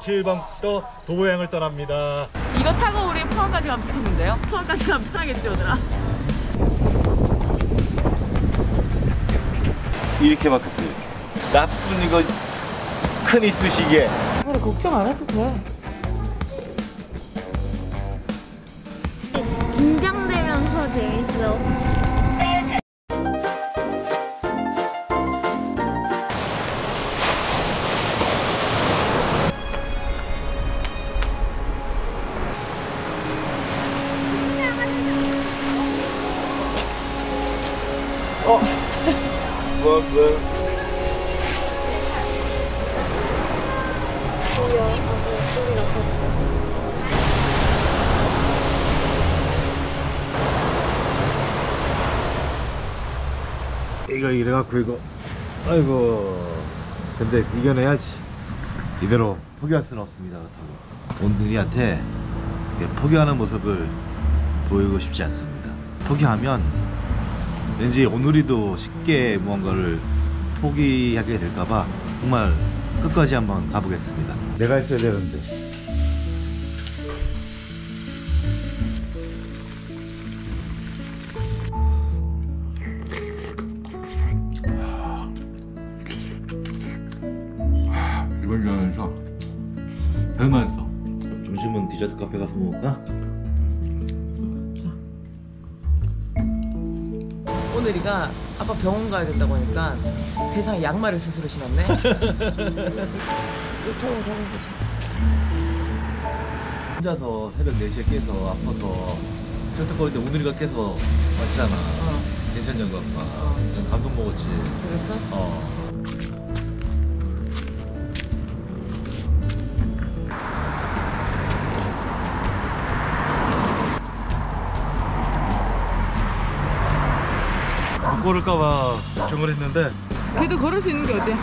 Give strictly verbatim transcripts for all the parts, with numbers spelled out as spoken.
칠 번부터 도보여행을 떠납니다. 이거 타고 우리 포항까지 가면 좋겠는데요? 포항까지 가면 편하겠지 얘들아? 이렇게 막혔어요. 이렇게. 나쁜 이거 큰 이쑤시개. 그래 걱정 안 해도 돼. 긴장되면서 재밌어. 어? 뭐, 뭐. 이거 이래갖고 이거 아이고 근데 이겨내야지. 이대로 포기할 수는 없습니다. 그렇다고 온누리한테 포기하는 모습을 보이고 싶지 않습니다. 포기하면 왠지 온누리도 쉽게 무언가를 포기하게 될까봐 정말 끝까지 한번 가보겠습니다. 내가 있어야 되는데. 이번 여행에서 제일 맛있어. 점심은 디저트 카페 가서 먹을까? 오늘이가 아빠 병원 가야 된다고 하니까 세상에 양말을 스스로 신었네. 이쪽으로 가는 거지. 혼자서 새벽 네 시에 깨서 아파서 쩔뚝거리는데 오늘이가 깨서 왔잖아. 어. 괜찮냐고 아빠. 어. 감동 먹었지. 그랬어? 어. 못 걸을까봐 걱정을 했는데 그래도 걸을 수 있는 게 어디야?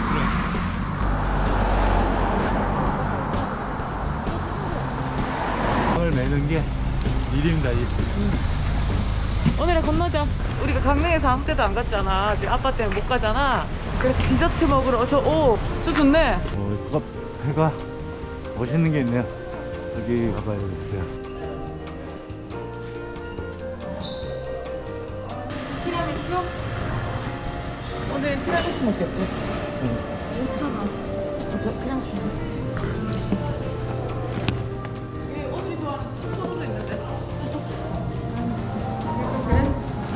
오늘 매는 게 일입니다. 일. 응. 오늘은 건너자. 우리가 강릉에서 아무 때도 안 갔잖아. 지금 아빠 때문에 못 가잖아. 그래서 디저트 먹으러 저 오, 저 좋네. 어, 카페가 멋있는 게 있네요. 여기 가봐야겠어요. 티라미수? 오늘은 티라미수 먹겠대. 응. 오천 원. 어, 저 티라미수 주세요. 여기 오늘이 좋아하는 초코도 있는데. 그래?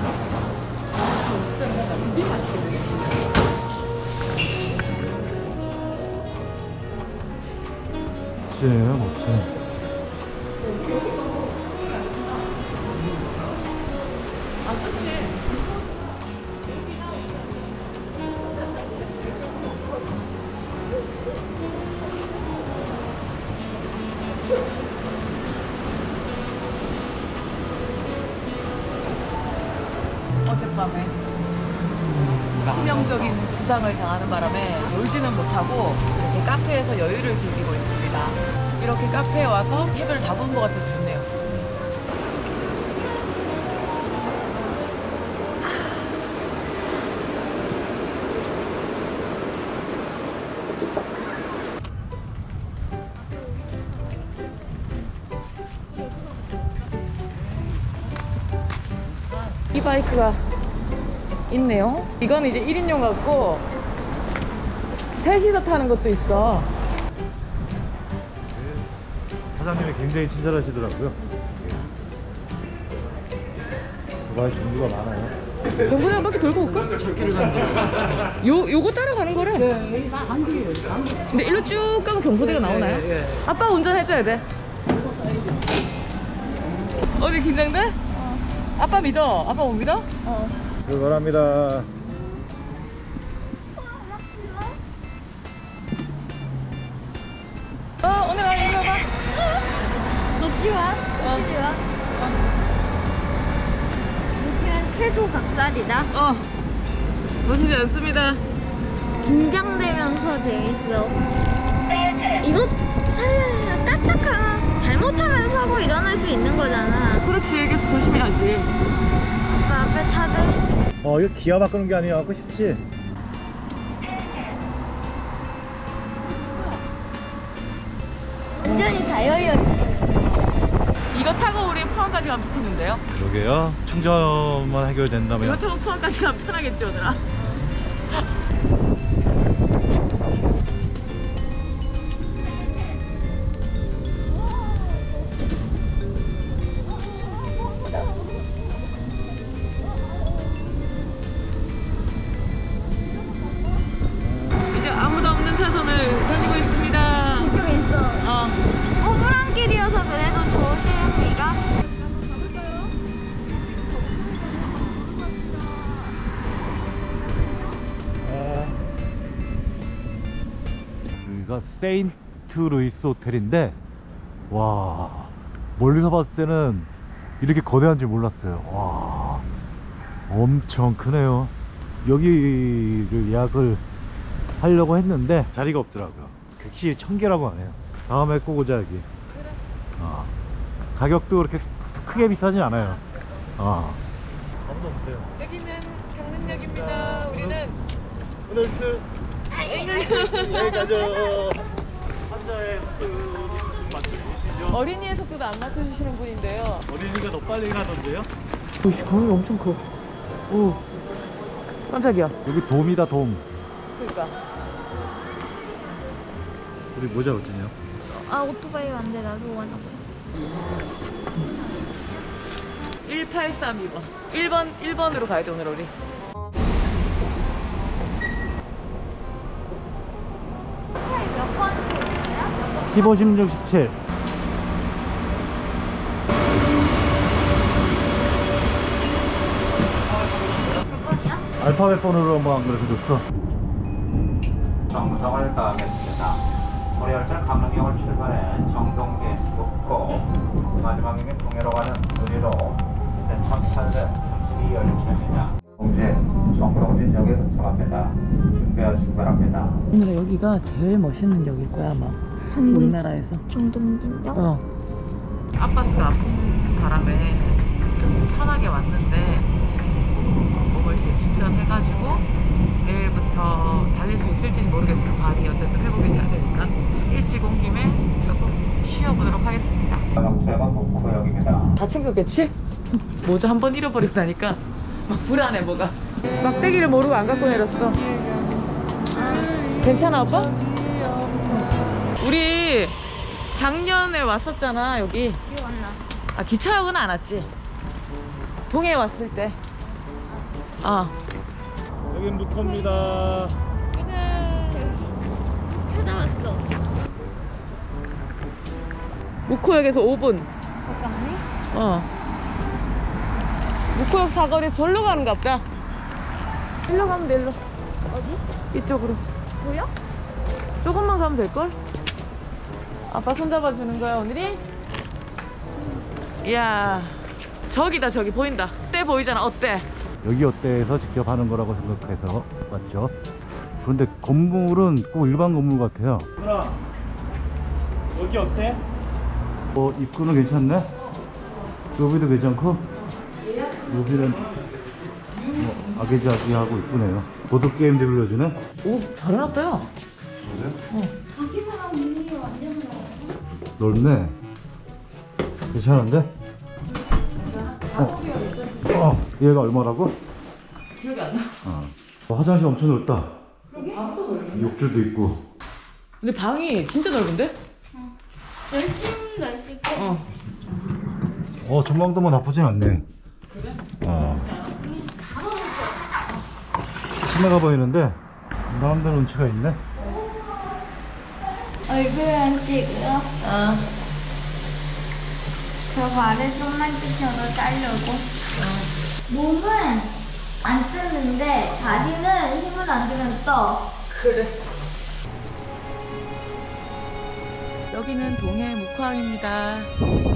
멋지네요, 멋지. 아, 그치. 어젯밤에 치명적인 부상을 당하는 바람에 놀지는 못하고 이렇게 카페에서 여유를 즐기고 있습니다. 이렇게 카페에 와서 해변을 다 본 것 같아서 좋네요. 이 바이크가 있네요. 이건 이제 일 인용 같고 셋이서 타는 것도 있어. 사장님이 굉장히 친절하시더라고요. 그거 종류가 많아요. 경분이 한 바퀴 돌고 올까? 요, 요거 따라가는 거래. 네, 한 개예요. 한 개. 근데 일로 쭉 가면 경포대가 나오나요? 예, 예. 아빠 운전해줘야 돼. 어디 긴장돼? 어. 아빠 믿어. 아빠 못 믿어? 어. 출발합니다. 어, 오늘 와, 이리 와봐. 놓지 마. 어. 놓지 마. 놓치면 최소 각살이다. 어. 놓치지 않습니다. 긴장되면서 재밌어. 이거 아, 딱딱하면 잘못하면 사고 일어날 수 있는 거잖아. 그렇지, 그래서 조심해야지. 아빠 앞에 차들. 어, 이거 기아 바꾸는 게 아니야. 갖고 싶지? 주변이 다 열려있어. 이거 타고 우리 포항까지 가면 좋겠는데요? 그러게요. 충전만 해결된다면. 이거 타고 포항까지 가면 편하겠지 오늘아? 이제 아무도 없는 차선을 다니고 있습니다. 이쪽에 있어. 어. 꼬부랑길이어서 그래도 조심히가. 여기가 세인트 루이스 호텔인데, 와, 멀리서 봤을 때는 이렇게 거대한 줄 몰랐어요. 와, 엄청 크네요. 여기를 예약을 하려고 했는데 자리가 없더라고요. 객실 천 개라고 하네요. 다음에 꼭 오자 여기. 어. 가격도 그렇게 크게 비싸진 않아요. 어. 아무도 없대요. 여기는 강릉역입니다. 우리는 오늘 스 여기 가죠. 환자의 속도 맞춰주시죠. 어린이의 속도도 안 맞춰주시는 분인데요. 어린이가 더 빨리 가던데요? 오씨, 강릉이 엄청 커. 오, 깜짝이야. 여기 돔이다 돔. 그러니까. 우리 모자 어쩌냐? 아, 오토바이 안 돼. 나도 원하고. 일팔삼이 번. 일 번, 일 번으로 가야 돼, 오늘 우리. 몇 번째 있어요? 십오, 십육, 십칠. 몇 번이야? 알파벳 번호로 한번 안 그래도 줬어. 정성을 다하겠습니다. 우리 열차 강릉역을 출발해 정동계, 목포, 마지막 역인 동해로 가는 의리로 천팔백삼십이 열차입니다. 동시에 정동진역에 도착합니다. 준비하시기 바랍니다. 오늘 여기가 제일 멋있는 역일 거야, 아마. 우리나라에서. 정동진역? 어. 아빠스가 아픈 바람에 좀 편하게 왔는데 몸을 재충전해가지고 내일부터 달릴 수 있을지는 모르겠어요. 발이 어쨌든 회복이 돼야 되니까 일찍 온 김에 조금 쉬어보도록 하겠습니다. 정차역은 목포역입니다. 다 챙겼겠지? 모자 한 번 잃어버리고 나니까 막 불안해 뭐가. 막대기를 모르고 안 갖고 내렸어. 괜찮아 오빠? 우리 작년에 왔었잖아 여기. 기억 안 나. 아 기차역은 안 왔지? 동해 왔을 때. 아. 여긴 묵호입니다. 찾아왔어. 묵호역에서 오 분. 가깝네? 어. 묵호역 사거리 절로 가는가 보다. 일로 가면 돼 일로. 어디? 이쪽으로. 보여? 조금만 가면 될걸? 아빠 손잡아 주는 거야 오늘이? 이야 저기다 저기 보인다. 때 보이잖아. 어때? 여기 어때에서 직접 하는 거라고 생각해서 왔죠. 그런데 건물은 꼭 일반 건물 같아요. 누나 여기 어때? 어, 입구는 괜찮네? 여기도 괜찮고 여기는 뭐 아기자기하고 이쁘네요. 보드게임도 빌려주네. 오 잘 해놨다 야. 자기사랑 문이 완전 좋아. 넓네. 괜찮은데? 어. 어, 얘가 얼마라고? 기억이 안 나. 어. 화장실 엄청 넓다. 욕조도 있고. 근데 방이 진짜 넓은데? 널찍 널찍. 어. 어, 전망도 뭐 나쁘진 않네. 그래? 어. 시내가 보이는데 나름대로 운치가 있네. 얼굴은 찍어. 아. 저 발을 좀만 찍혀서 자르고. 몸은 안 뜨는데 다리는 힘을 안 주면 떠. 그래. 여기는 동해 묵화항입니다.